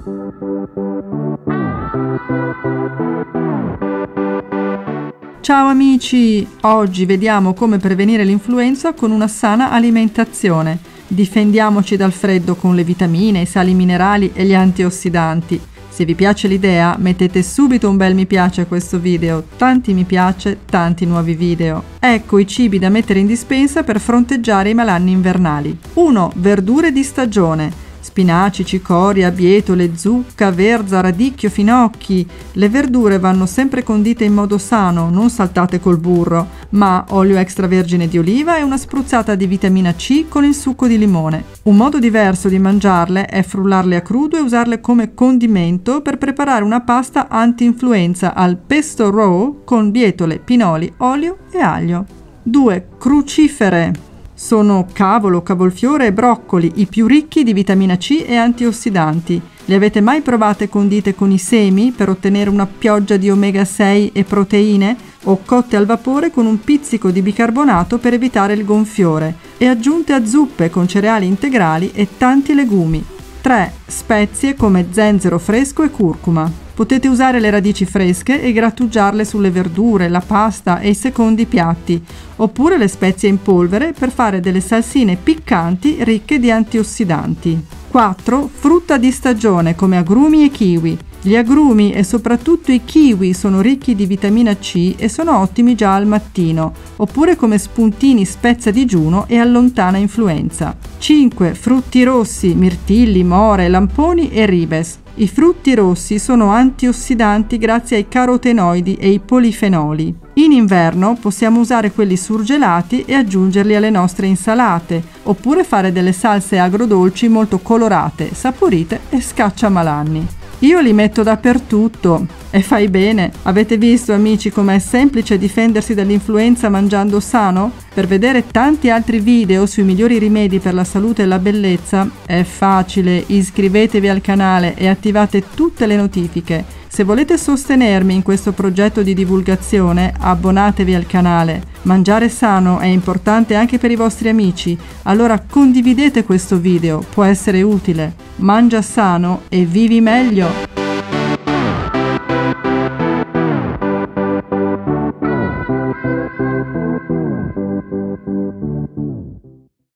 Ciao amici! Oggi vediamo come prevenire l'influenza con una sana alimentazione. Difendiamoci dal freddo con le vitamine, i sali minerali e gli antiossidanti. Se vi piace l'idea, mettete subito un bel mi piace a questo video, tanti mi piace, tanti nuovi video. Ecco i cibi da mettere in dispensa per fronteggiare i malanni invernali. 1. Verdure di stagione. Spinaci, cicoria, bietole, zucca, verza, radicchio, finocchi. Le verdure vanno sempre condite in modo sano, non saltate col burro, ma olio extravergine di oliva e una spruzzata di vitamina C con il succo di limone. Un modo diverso di mangiarle è frullarle a crudo e usarle come condimento per preparare una pasta anti-influenza al pesto raw con bietole, pinoli, olio e aglio. 2. Crucifere. Sono cavolo, cavolfiore e broccoli, i più ricchi di vitamina C e antiossidanti. Le avete mai provate condite con i semi per ottenere una pioggia di omega 6 e proteine? O cotte al vapore con un pizzico di bicarbonato per evitare il gonfiore? E aggiunte a zuppe con cereali integrali e tanti legumi. 3. Spezie come zenzero fresco e curcuma. Potete usare le radici fresche e grattugiarle sulle verdure, la pasta e i secondi piatti, oppure le spezie in polvere per fare delle salsine piccanti ricche di antiossidanti. 4. Frutta di stagione come agrumi e kiwi. Gli agrumi e soprattutto i kiwi sono ricchi di vitamina C e sono ottimi già al mattino, oppure come spuntini spezza digiuno e allontana influenza. 5. Frutti rossi, mirtilli, more, lamponi e ribes. I frutti rossi sono antiossidanti grazie ai carotenoidi e ai polifenoli. In inverno possiamo usare quelli surgelati e aggiungerli alle nostre insalate, oppure fare delle salse agrodolci molto colorate, saporite e scacciamalanni. Io li metto dappertutto e fai bene. Avete visto, amici, com'è semplice difendersi dall'influenza mangiando sano? Per vedere tanti altri video sui migliori rimedi per la salute e la bellezza è facile, iscrivetevi al canale e attivate tutte le notifiche. Se volete sostenermi in questo progetto di divulgazione, abbonatevi al canale. Mangiare sano è importante anche per i vostri amici, allora condividete questo video, può essere utile. Mangia sano e vivi meglio!